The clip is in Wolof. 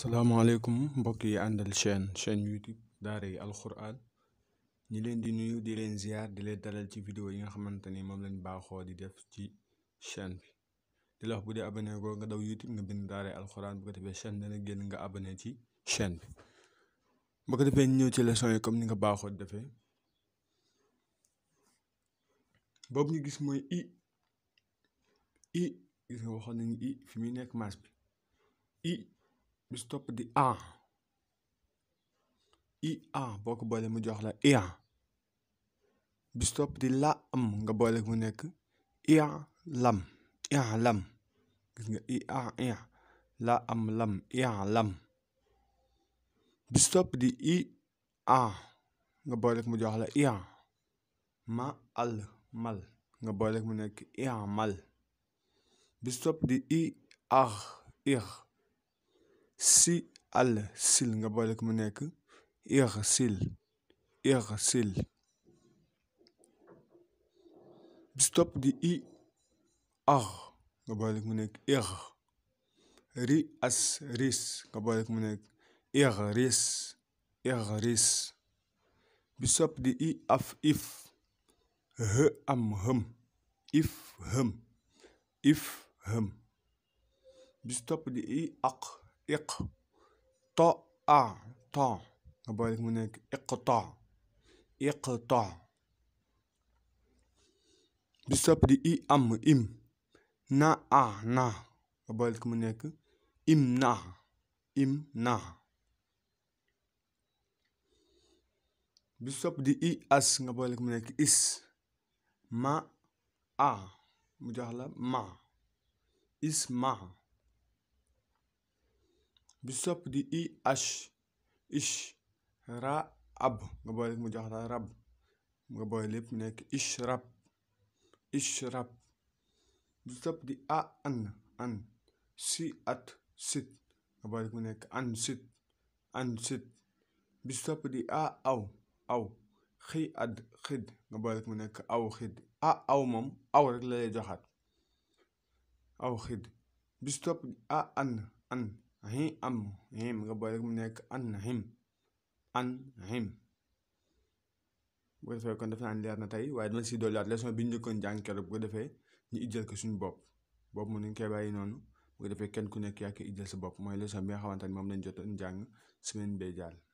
salaamaaleykum mbokk yi àndal chaîne YouTube daaray alquran ñi leen di nuyu di leen ziar di leen dalal ci vidéo yi nga xamante ni moom lañ baaxoo di def ci chaîne bi di la wax bu dee abonné ko nga daw YouTube nga bind daaray alquran bu ko defee chaîne dana génn nga abonné ci chaîne bi bu ko defee ñëw ci leçon yi comme ni nga baaxoo di defee boobu ñu gis mooy i gis nga waxoon nañu i fi muy nekk maas bi i bis topp di a boo ko boole mu jox la ia bis topp di la am nga boole mu nekk ia lam gis nga ia la am lam ia lam bis topp di i a nga boole mu jox la ia ma al mal nga boole mu nekk ia mal bis topp di i ar ir si al sil nga boole ko mu nekk ir sil bis topp di i ar nga boole ko mu nekk ir ri as ris nga boole ko mu nekk ir ris bis topp di i af if h am hëm if hëm bis topp di i aq iq to a to nga boole mu nekk iqta bis topp di i am im na nga boole mu nekk im na bis topp di i as nga boole mu nekk is ma a mu jox la ma is ma bis topp di i ish ra ab nga boole mu jox la rab nga boole lépp mu nekk ishrab bis topp di a an si at sit nga boole mu nekk an sit bis topp di a aw xi ad xid nga boole mu nekk aw xid aw moom aw rek la lay joxaat aw xid bis topp di a an hi am him nga boole mu nekk an him bu ko defee kon def naa leer na tey waaye dama si dolliwaat leçon bi ñu njëkkoon jàng keroog bu ko defee ñu ijjal ko suñu bopp boobu mu nañ koy bàyyi noonu bu ko defee kenn ku nekk yaa koy ijjal sa bopp mooy leçon bi nga xamante ni moom lañ jotoon jàng semaine bee jàll